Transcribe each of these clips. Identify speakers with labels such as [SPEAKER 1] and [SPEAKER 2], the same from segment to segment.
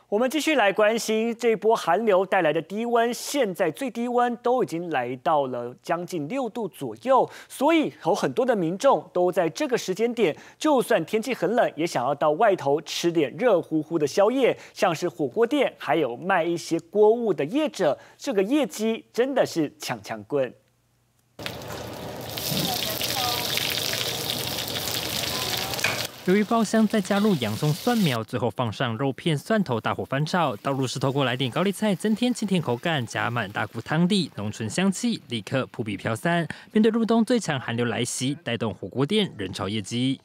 [SPEAKER 1] 我们继续来关心这波寒流带来的低温，现在最低温都已经来到了将近6度左右，所以有很多的民众都在这个时间点，就算天气很冷，也想要到外头吃点热乎乎的宵夜，像是火锅店，还有卖一些锅物的业者，这个业绩真的是抢抢棍。
[SPEAKER 2] 由于爆香，再加入洋葱、蒜苗，最后放上肉片、蒜头，大火翻炒。倒入石头锅来点高丽菜，增添清甜口感。加满大骨汤底，浓醇香气立刻扑鼻飘散。面对入冬最强寒流来袭，带动火锅店人潮业绩。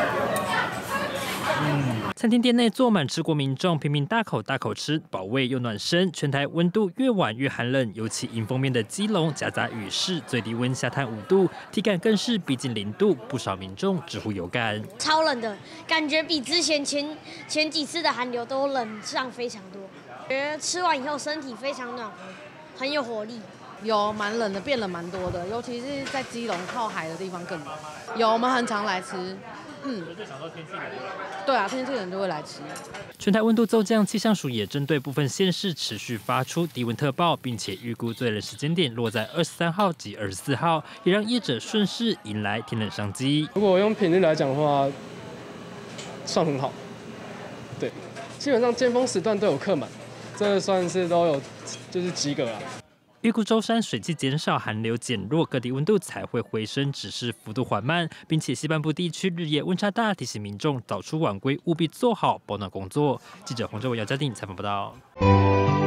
[SPEAKER 2] 餐厅店内坐满吃锅民众，拼命大口吃，饱胃又暖身。全台温度越晚越寒冷，尤其迎风面的基隆夹杂雨势，最低温下探5度，体感更是逼近0度，不少民众直呼有感。
[SPEAKER 3] 超冷的感觉，比之前前几次的寒流都冷上非常多。觉得吃完以后身体非常暖和，很有活力。
[SPEAKER 4] 有蛮冷的，变冷蛮多的，尤其是在基隆靠海的地方更冷。有，我们很常来吃。就想到天气冷。对啊，天气冷就会来吃。
[SPEAKER 2] 全台温度骤降，气象署也针对部分县市持续发出低温特报，并且预估最冷时间点落在23号及24号，也让业者顺势迎来天冷商机。
[SPEAKER 5] 如果用频率来讲的话，算很好。对，基本上尖峰时段都有客满，这算是都有就是及格了。
[SPEAKER 2] 预估周三水汽减少，寒流减弱，各地温度才会回升，只是幅度缓慢，并且西半部地区日夜温差大，提醒民众早出晚归，务必做好保暖工作。记者黄哲伟、姚嘉定采访报道。